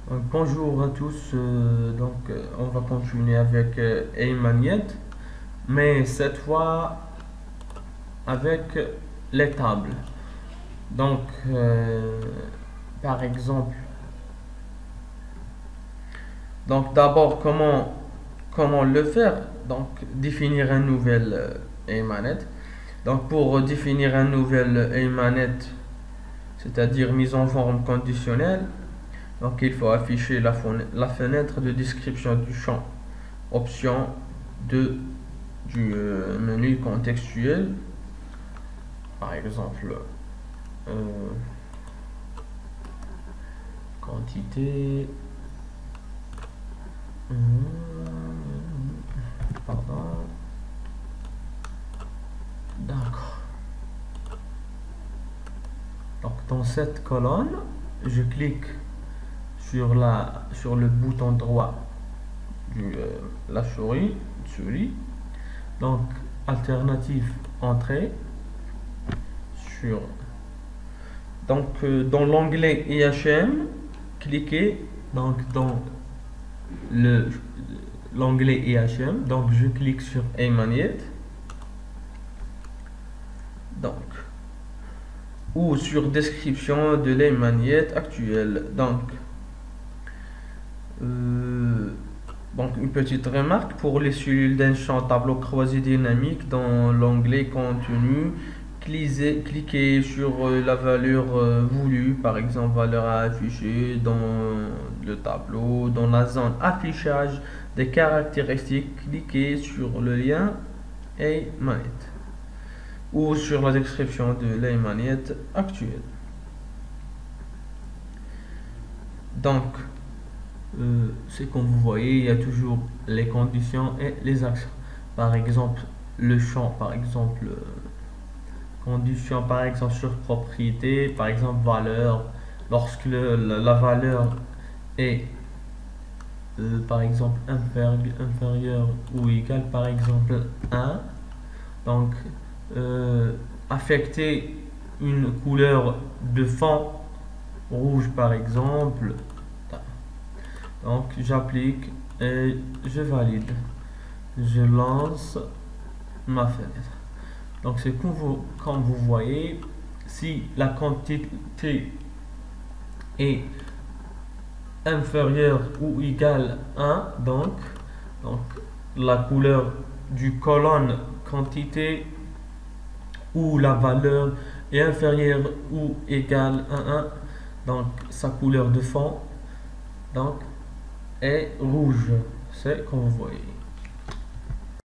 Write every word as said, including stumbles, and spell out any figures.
Donc, bonjour à tous, euh, donc euh, on va continuer avec euh, Aymaniyet, mais cette fois avec les tables. Donc, euh, par exemple, donc d'abord comment comment le faire? Donc définir un nouvel euh, Aymanet. Donc pour définir un nouvel Aymanet, c'est-à-dire mise en forme conditionnelle, donc il faut afficher la, la fenêtre de description du champ option de du euh, menu contextuel, par exemple euh, quantité, hum, pardon, d'accord. Donc dans cette colonne, je clique sur la sur le bouton droit de euh, la souris souris donc alternative entrée sur donc euh, dans l'onglet I H M, cliquez donc dans le l'onglet I H M, donc je clique sur Aymaniyet, donc ou sur description de l'Aymaniyet actuelle. Donc euh, donc une petite remarque pour les cellules d'un champ tableau croisé dynamique dans l'onglet contenu, cliquez, cliquez sur euh, la valeur euh, voulue, par exemple valeur à afficher dans le tableau, dans la zone affichage des caractéristiques, cliquez sur le lien Aymaniyet ou sur la description de l'Aymaniyet actuelle. Donc euh, c'est comme vous voyez, il y a toujours les conditions et les actions. Par exemple, le champ, par exemple, euh, condition, par exemple, sur propriété, par exemple, valeur, lorsque le, la, la valeur est, euh, par exemple, inférieure inférieur ou égale, par exemple, un, donc, euh, affecter une couleur de fond rouge, par exemple. Donc j'applique et je valide. Je lance ma fenêtre. Donc c'est comme vous, comme vous voyez, si la quantité est inférieure ou égale à un, donc, donc la couleur du colonne quantité ou la valeur est inférieure ou égale à un, donc sa couleur de fond donc est rouge, c'est comme vous voyez.